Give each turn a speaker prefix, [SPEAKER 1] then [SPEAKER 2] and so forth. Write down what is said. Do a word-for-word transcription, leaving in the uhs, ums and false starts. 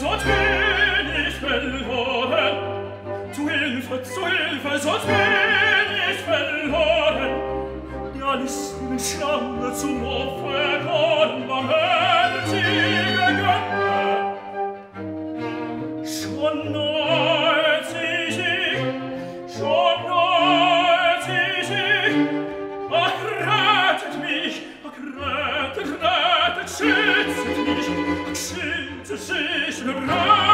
[SPEAKER 1] sonst bin ich verloren. Zu Hilfe, zu Hilfe, sonst bin ich verloren. Der listigen Schlange zum Opfer war sie gegangen. Schon nahe sie sich, schon nahe sie sich. Ach, rettet mich, ach, rettet, rettet, schützt mich, ach, schützt sich, rettet.